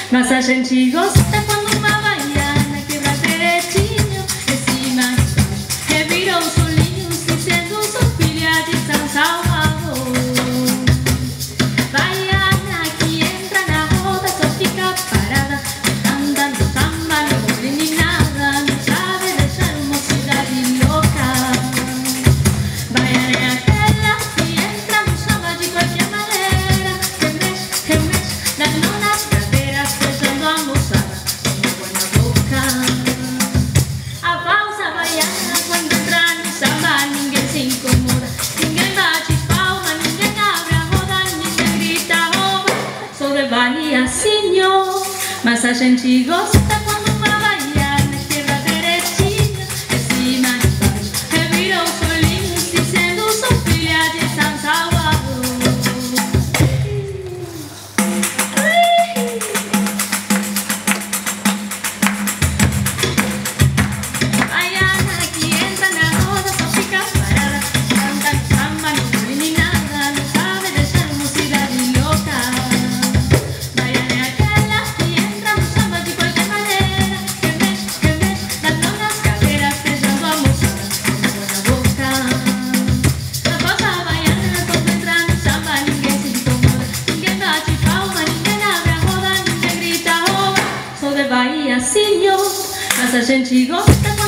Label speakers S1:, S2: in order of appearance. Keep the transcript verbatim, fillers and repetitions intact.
S1: Mas a gente gosta quando uma baiana quebra direitinho em cima de baixo, revira os olhinhos dizendo sou filha de São Salvador. Baiana que entra na roda só fica parada, anda no samba, não vale nem nada, não sabe deixar uma cidade louca. Baiana é aquela que entra no samba de qualquer maneira, que mexe, que mexe nas mãos, nas cadeiras, beijando a moçada como põe na boca. A valsa baiana quando entra no samba ninguém se incomoda, ninguém bate palma, ninguém abre a roda, ninguém grita oba. Sou de Bahia, senhor, mas a gente gosta quando uma baiana quebra direitinho em cima de baixo, revira os olhinhos dizendo sou filha de São Salvador. Baiana que entra na roda só fica parada, canta no samba, não vale nem nada, não sabe deixar uma cidade louca. Baiana é aquela que entra no samba de qualquer maneira, que mexe, que mexe nas mãos, nas cadeiras, beijando a moçada com água na boca. A valsa baiana quando entra no samba ninguém se incomoda, ninguém bate palma, ninguém abre a roda, ninguém grita oba. Sou de Bahia, senhor, mas a gente gosta